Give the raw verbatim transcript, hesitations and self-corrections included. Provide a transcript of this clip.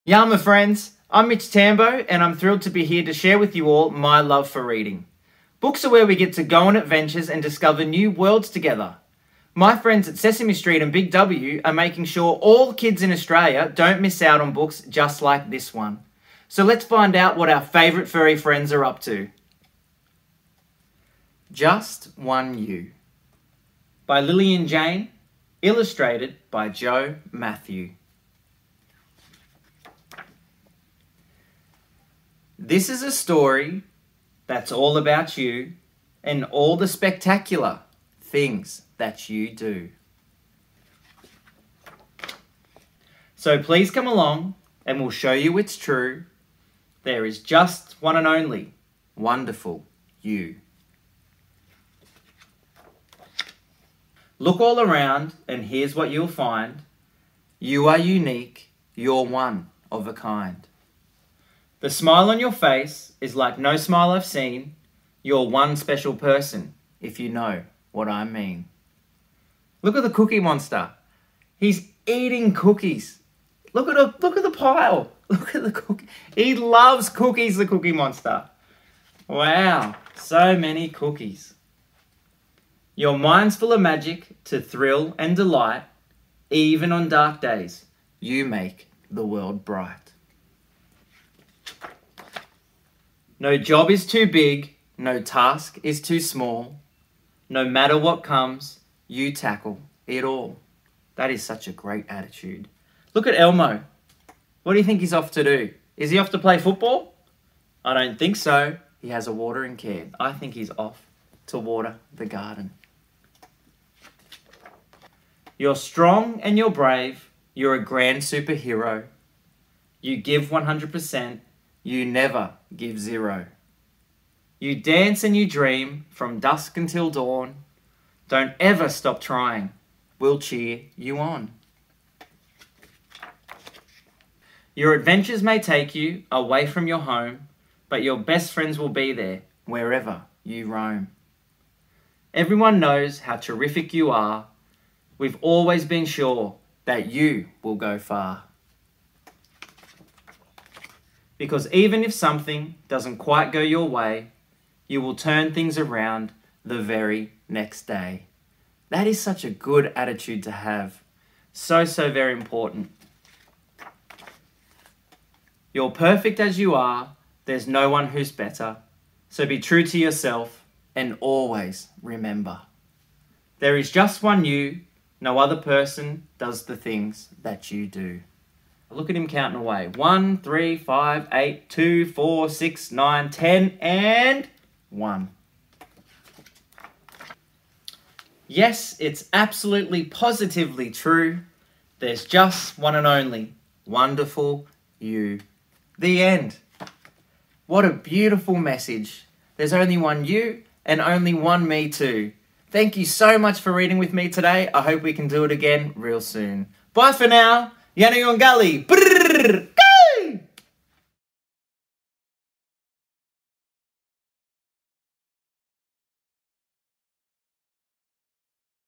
Ya my friends, I'm Mitch Tambo and I'm thrilled to be here to share with you all my love for reading. Books are where we get to go on adventures and discover new worlds together. My friends at Sesame Street and Big W are making sure all kids in Australia don't miss out on books just like this one. So let's find out what our favourite furry friends are up to. Just One You by Lillian Jane, illustrated by Joe Matthew. This is a story that's all about you and all the spectacular things that you do. So please come along and we'll show you it's true. There is just one and only wonderful you. Look all around and here's what you'll find. You are unique, you're one of a kind. The smile on your face is like no smile I've seen. You're one special person, if you know what I mean. Look at the Cookie Monster. He's eating cookies. Look at the, look at the pile. Look at the cookie. He loves cookies, the Cookie Monster. Wow, so many cookies. Your mind's full of magic to thrill and delight. Even on dark days, you make the world bright. No job is too big, no task is too small. No matter what comes, you tackle it all. That is such a great attitude. Look at Elmo. What do you think he's off to do? Is he off to play football? I don't think so. He has a watering can. I think he's off to water the garden. You're strong and you're brave. You're a grand superhero. You give one hundred percent. You never give zero. You dance and you dream from dusk until dawn. Don't ever stop trying. We'll cheer you on. Your adventures may take you away from your home, but your best friends will be there wherever you roam. Everyone knows how terrific you are. We've always been sure that you will go far. Because even if something doesn't quite go your way, you will turn things around the very next day. That is such a good attitude to have. So, so very important. You're perfect as you are. There's no one who's better. So be true to yourself and always remember. There is just one you. No other person does the things that you do. Look at him counting away. One, three, five, eight, two, four, six, nine, ten, and one. Yes, it's absolutely positively true. There's just one and only wonderful you. The end. What a beautiful message. There's only one you and only one me too. Thank you so much for reading with me today. I hope we can do it again real soon. Bye for now. Yana Yongali.